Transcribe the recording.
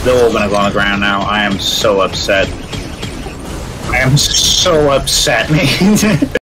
They're all gonna go on the ground now. I am so upset. I am so upset, man.